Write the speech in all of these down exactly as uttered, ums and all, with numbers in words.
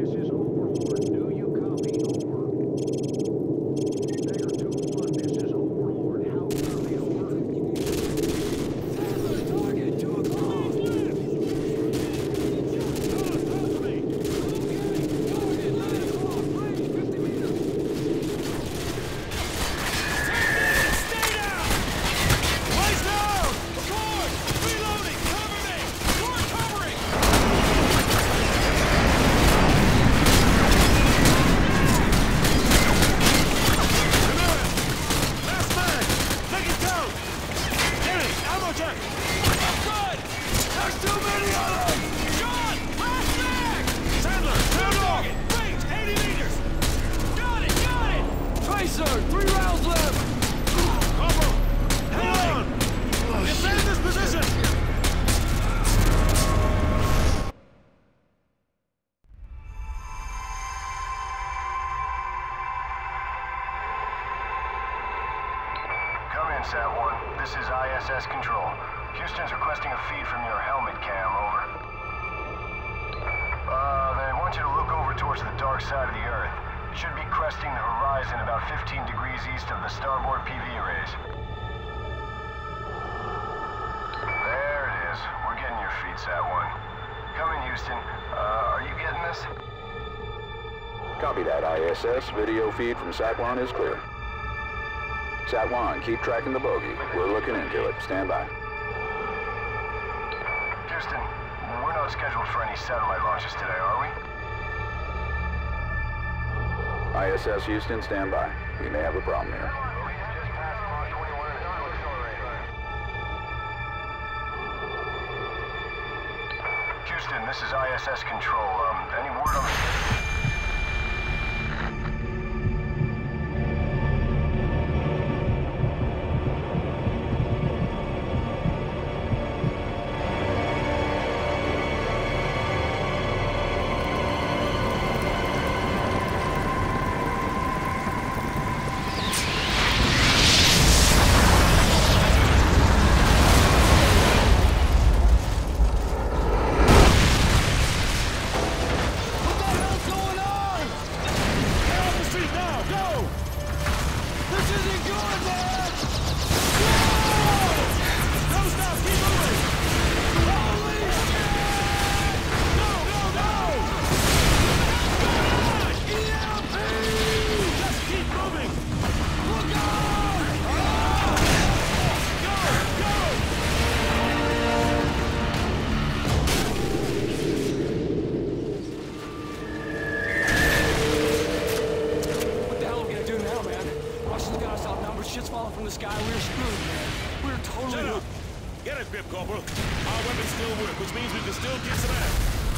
Sat one, this is I S S Control. Houston's requesting a feed from your helmet cam, over. Uh, they want you to look over towards the dark side of the Earth. It should be cresting the horizon about fifteen degrees east of the starboard P V arrays. There it is. We're getting your feed, Sat one. Come in, Houston. Uh, are you getting this? Copy that, I S S. Video feed from Sat one is clear. Sat one, keep tracking the bogey. We're looking into it. Stand by. Houston, we're not scheduled for any satellite launches today, are we? I S S Houston, stand by. We may have a problem here. Houston, this is I S S Control. Um, any word on the... Shit's falling from the sky. We're screwed, man. We're totally... Shut up! Get a grip, Corporal. Our weapons still work, which means we can still kick some ass.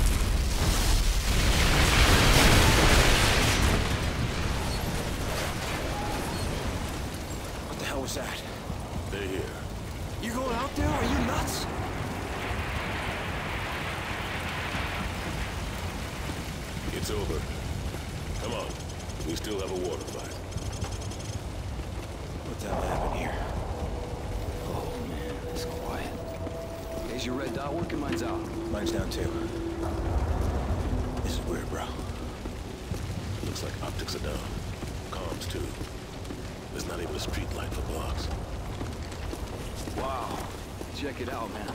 What the hell was that? They're here. You going out there? Are you nuts? It's over. Come on. We still have a war to fight. What the hell happened here? Oh, man, it's quiet. Is your red dot working? Mine's out. Mine's down, too. This is weird, bro. Looks like optics are down. Comms, too. There's not even a street light for blocks. Wow. Check it out, man.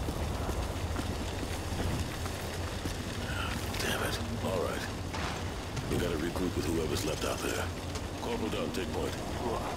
Damn it. All right. We gotta regroup with whoever's left out there. Corporal Dunn, take point.